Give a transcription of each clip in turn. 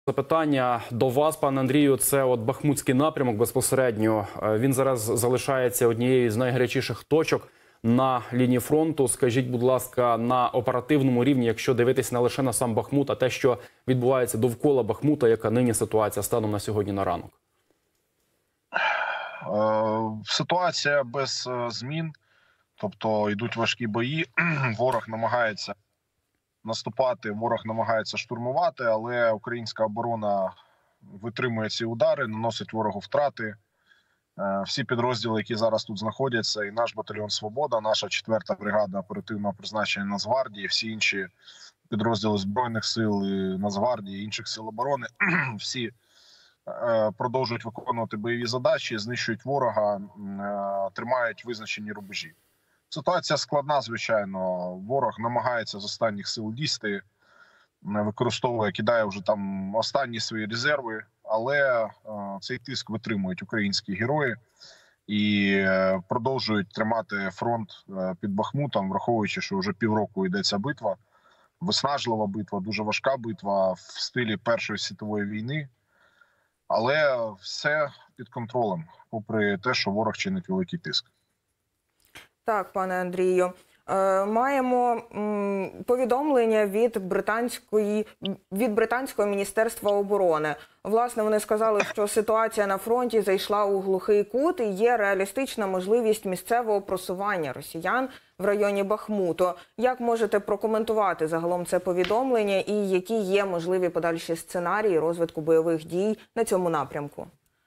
Запитання до вас, пане Андрію, це от Бахмутський напрямок безпосередньо. Він зараз залишається однією з найгарячіших точок на лінії фронту. Скажіть, будь ласка, на оперативному рівні, якщо дивитись не лише на сам Бахмут, а те, що відбувається довкола Бахмута, яка нині ситуація станом на сьогодні на ранок? Ситуація без змін, тобто йдуть важкі бої, ворог намагається наступати, ворог намагається штурмувати, але українська оборона витримує ці удари, наносить ворогу втрати. Всі підрозділи, які зараз тут знаходяться, і наш батальйон «Свобода», наша 4-та бригада оперативного призначення Нацгвардії, всі інші підрозділи Збройних сил, Нацгвардії, інших сил оборони, всі продовжують виконувати бойові задачі, знищують ворога, тримають визначені рубежі. Ситуація складна, звичайно. Ворог намагається з останніх сил лізти, використовує, кидає вже там останні свої резерви, але цей тиск витримують українські герої і продовжують тримати фронт під Бахмутом, враховуючи, що вже півроку йдеться битва. Виснажлива битва, дуже важка битва в стилі Першої світової війни. Але все під контролем, попри те, що ворог чинить великий тиск. Так, пане Андрію. Маємо повідомлення від британського міністерства оборони. Власне, вони сказали, що ситуація на фронті зайшла у глухий кут і є реалістична можливість місцевого просування росіян в районі Бахмуту. Як можете прокоментувати загалом це повідомлення і які є можливі подальші сценарії розвитку бойових дій на цьому напрямку?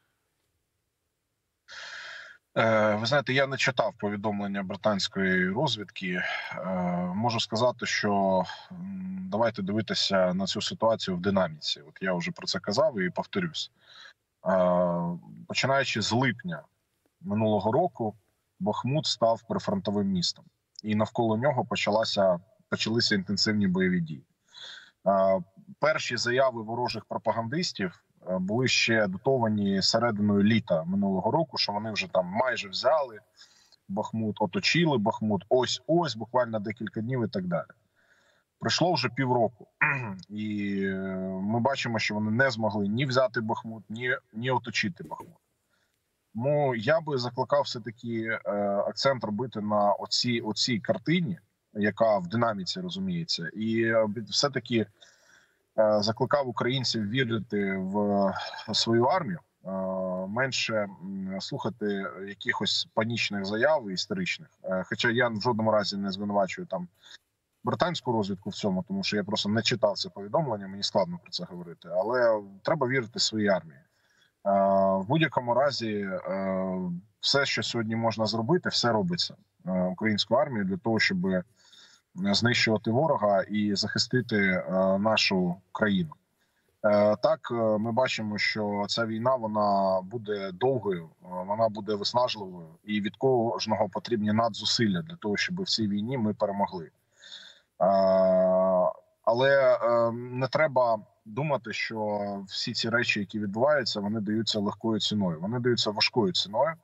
Ви знаєте, я не читав повідомлення британської розвідки. Можу сказати, що давайте дивитися на цю ситуацію в динаміці. От я вже про це казав і повторюсь. Починаючи з липня минулого року, Бахмут став прифронтовим містом. І навколо нього почалися інтенсивні бойові дії. Перші заяви ворожих пропагандистів були ще датовані серединою літа минулого року, що вони вже там майже взяли Бахмут, оточили Бахмут, ось буквально декілька днів і так далі. Пройшло вже півроку, і ми бачимо, що вони не змогли ні взяти Бахмут, ні оточити Бахмут. Тому я би закликав все-таки акцент робити на оцій картині, яка в динаміці розуміється, і все-таки закликав українців вірити в свою армію, менше слухати якихось панічних заяв історичних. Хоча я в жодному разі не звинувачую там британську розвідку в цьому, тому що я просто не читав це повідомлення, мені складно про це говорити. Але треба вірити своїй армії. В будь-якому разі все, що сьогодні можна зробити, все робиться українською армією для того, щоб знищувати ворога і захистити нашу країну. Так, ми бачимо, що ця війна, вона буде довгою, вона буде виснажливою, і від кожного потрібні надзусилля для того, щоб в цій війні ми перемогли. Але не треба думати, що всі ці речі, які відбуваються, вони даються легкою ціною. Вони даються важкою ціною.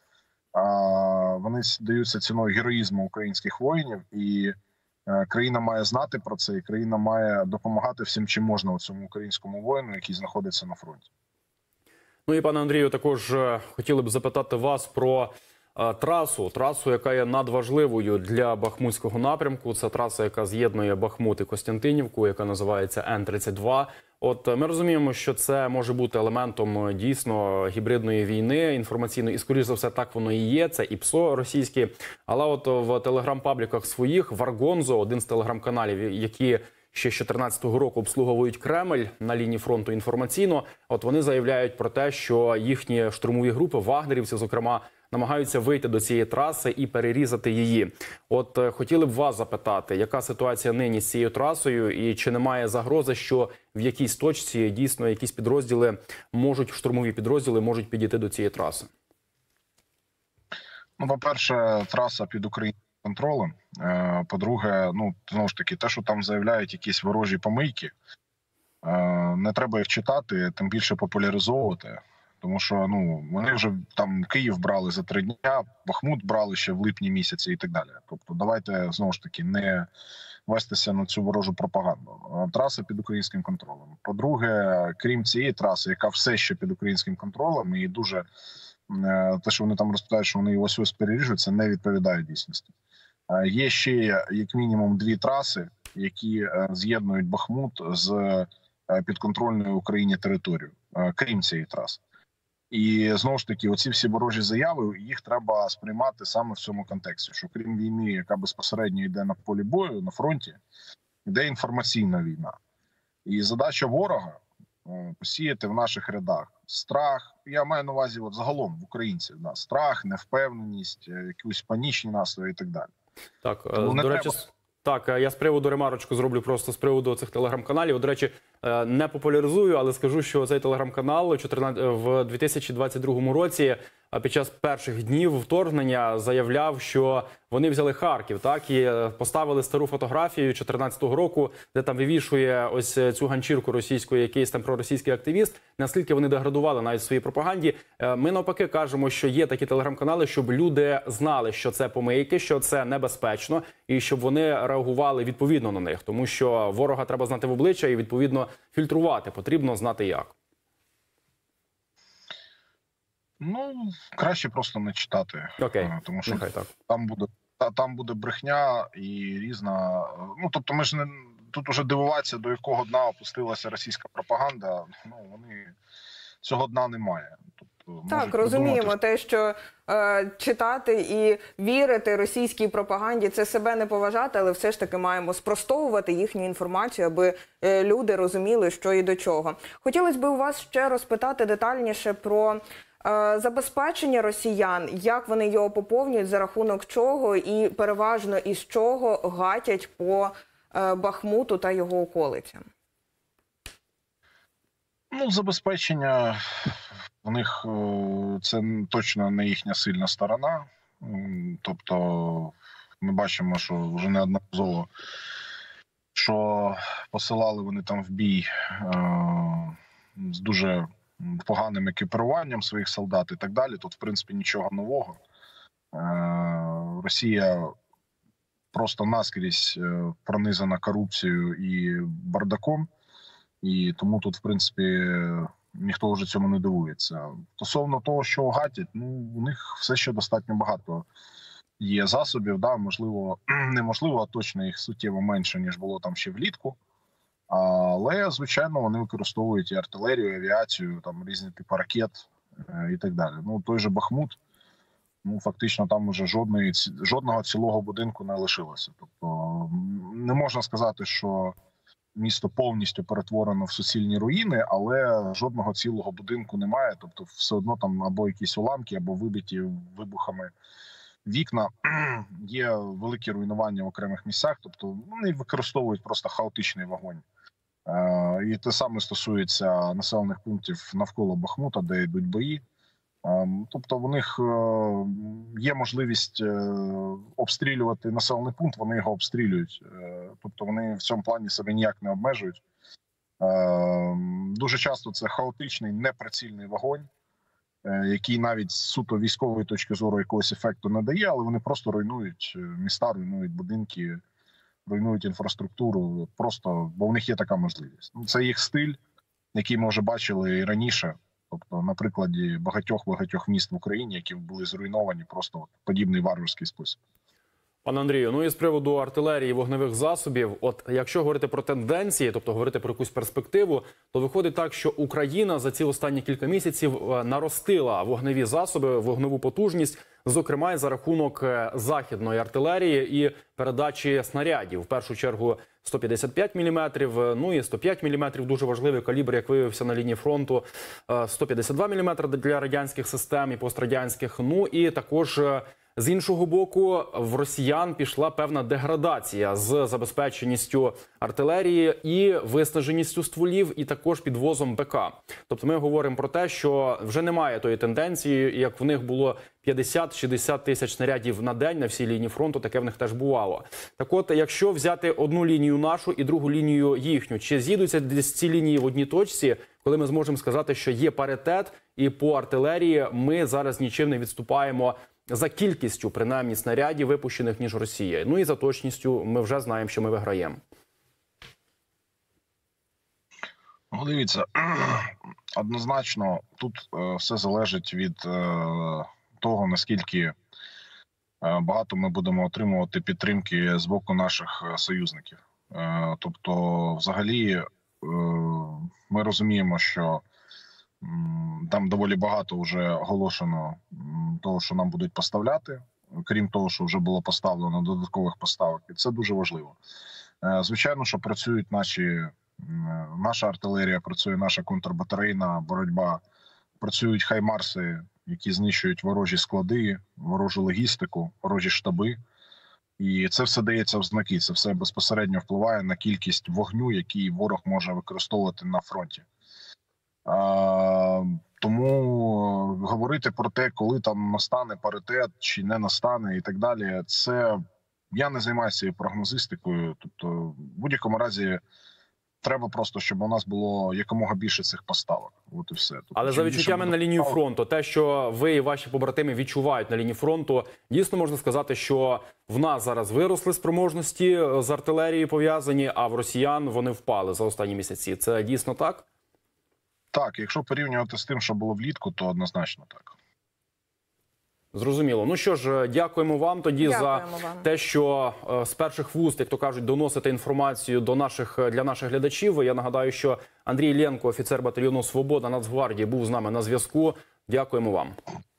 Вони даються ціною героїзму українських воїнів, і країна має знати про це, і країна має допомагати всім, чим можна цьому українському воїну, який знаходиться на фронті. Ну і, пане Андрію, також хотіли б запитати вас про трасу, яка є надважливою для Бахмутського напрямку. Це траса, яка з'єднує Бахмут і Костянтинівку, яка називається Н-32. От ми розуміємо, що це може бути елементом дійсно гібридної війни, інформаційної, і скоріш за все так воно і є, це і ПСО російські. Але от в телеграм-пабліках своїх, Варгонзо, один з телеграм-каналів, які ще з 2014 року обслуговують Кремль на лінії фронту інформаційно, от вони заявляють про те, що їхні штурмові групи, вагнерівці, зокрема, намагаються вийти до цієї траси і перерізати її. От хотіли б вас запитати, яка ситуація нині з цією трасою і чи немає загрози, що в якійсь точці дійсно якісь підрозділи штурмові підрозділи можуть підійти до цієї траси? Ну, по-перше, траса під українським контролем. По-друге, знову ж таки, те, що там заявляють якісь ворожі помийки, не треба їх читати, тим більше популяризовувати. Тому що вони вже там Київ брали за 3 дня, Бахмут брали ще в липні місяці і так далі. Тобто давайте знову ж таки не вестися на цю ворожу пропаганду. Траса під українським контролем. По-друге, крім цієї траси, яка все ще під українським контролем, і дуже те, що вони там розповідають, що вони ось переріжуть, це не відповідає дійсності. Є ще як мінімум 2 траси, які з'єднують Бахмут з підконтрольною Україні територією, крім цієї траси. І знову ж таки, оці всі ворожі заяви, їх треба сприймати саме в цьому контексті, що крім війни, яка безпосередньо йде на полі бою, на фронті, йде інформаційна війна. І задача ворога посіяти в наших рядах страх, я маю на увазі от загалом в українців, да, страх, невпевненість, якісь панічні настрої і так далі. Так, до речі, так, я з приводу ремарочку зроблю просто з приводу цих телеграм-каналів. До речі, не популяризую, але скажу, що цей телеграм-канал в 2022 році під час перших днів вторгнення заявляв, що вони взяли Харків, так, і поставили стару фотографію 2014 року, де там вивішує ось цю ганчірку російську, якийсь там проросійський активіст. Наскільки вони деградували навіть в своїй пропаганді. Ми навпаки кажемо, що є такі телеграм-канали, щоб люди знали, що це помийки, що це небезпечно, і щоб вони реагували відповідно на них. Тому що ворога треба знати в обличчя і відповідно фільтрувати. Потрібно знати як. Ну, краще просто не читати. Окей. Тому що так. там буде брехня і різна. Ну, тобто, ми ж не тут уже дивуватися, до якого дна опустилася російська пропаганда. Ну, вони цього дна немає. Тобто, так, розуміємо те, що читати і вірити російській пропаганді – це себе не поважати, але все ж таки маємо спростовувати їхню інформацію, аби люди розуміли, що і до чого. Хотілося б у вас ще розпитати детальніше про забезпечення росіян, як вони його поповнюють, за рахунок чого і переважно із чого гатять по Бахмуту та його околицям. Ну, забезпечення у них це точно не їхня сильна сторона. Тобто ми бачимо, що вже неодноразово, що посилали вони там в бій з дуже поганим екіпіруванням своїх солдат і так далі. Тут, в принципі, нічого нового. Росія просто наскрізь пронизана корупцією і бардаком. І тому тут, в принципі, ніхто вже цьому не дивується. Стосовно того, що гатять, ну, у них все ще достатньо багато є засобів. Да? Можливо, неможливо, а точно їх суттєво менше, ніж було там ще влітку. Але, звичайно, вони використовують і артилерію, і авіацію, там різні типи ракет і так далі. Ну, той же Бахмут, ну, фактично там уже жодного цілого будинку не лишилося. Тобто не можна сказати, що місто повністю перетворено в суцільні руїни, але жодного цілого будинку немає. Тобто все одно там або якісь уламки, або вибиті вибухами вікна. Є великі руйнування в окремих місцях, тобто вони використовують просто хаотичний вогонь. І те саме стосується населених пунктів навколо Бахмута, де йдуть бої. Тобто в них є можливість обстрілювати населений пункт, вони його обстрілюють. Тобто вони в цьому плані себе ніяк не обмежують. Дуже часто це хаотичний, неприцільний вогонь, який навіть з суто військової точки зору якогось ефекту не дає, але вони просто руйнують міста, руйнують будинки, руйнують інфраструктуру, просто, бо в них є така можливість. Це їх стиль, який ми вже бачили і раніше. Тобто, на прикладі багатьох міст в Україні, які були зруйновані просто в подібний варварський спосіб. Пане Андрію, ну і з приводу артилерії і вогневих засобів, от якщо говорити про тенденції, тобто говорити про якусь перспективу, то виходить так, що Україна за ці останні кілька місяців наростила вогневі засоби, вогневу потужність, зокрема і за рахунок західної артилерії і передачі снарядів. В першу чергу 155 мм, ну і 105 мм, дуже важливий калібр, як виявився на лінії фронту, 152 мм для радянських систем і пострадянських, ну і також з іншого боку, в росіян пішла певна деградація з забезпеченістю артилерії і виснаженістю стволів, і також підвозом БК. Тобто ми говоримо про те, що вже немає тої тенденції, як в них було 50-60 тисяч снарядів на день на всій лінії фронту, таке в них теж бувало. Так от, якщо взяти одну лінію нашу і другу лінію їхню, чи з'їдуться десь ці лінії в одній точці, коли ми зможемо сказати, що є паритет, і по артилерії ми зараз нічим не відступаємо за кількістю, принаймні, снарядів, випущених, ніж Росія. Ну і за точністю ми вже знаємо, що ми виграємо. Ну, дивіться, однозначно тут все залежить від того, наскільки багато ми будемо отримувати підтримки з боку наших союзників. Тобто, взагалі, ми розуміємо, що там доволі багато вже оголошено того, що нам будуть поставляти, крім того, що вже було поставлено додаткових поставок. І це дуже важливо. Звичайно, що працюють наша артилерія, працює наша контрбатарейна боротьба, працюють хаймарси, які знищують ворожі склади, ворожу логістику, ворожі штаби. І це все дається в знаки, це все безпосередньо впливає на кількість вогню, який ворог може використовувати на фронті. Тому говорити про те, коли там настане паритет чи не настане і так далі, це я не займаюся цією прогнозистикою. Тобто, в будь-якому разі, треба просто, щоб у нас було якомога більше цих поставок. От і все. Тобто, але за відчуттями на лінію фронту, те, що ви і ваші побратими відчувають на лінії фронту, дійсно можна сказати, що в нас зараз виросли спроможності з артилерією пов'язані, а в росіян вони впали за останні місяці. Це дійсно так? Так, якщо порівнювати з тим, що було влітку, то однозначно так. Зрозуміло. Ну що ж, дякуємо вам тоді Дякуємо за вам. те, що з перших вуст, як то кажуть, доносите інформацію для наших глядачів. Я нагадаю, що Андрій Іллєнко, офіцер батальйону «Свобода» Нацгвардії, був з нами на зв'язку. Дякуємо вам.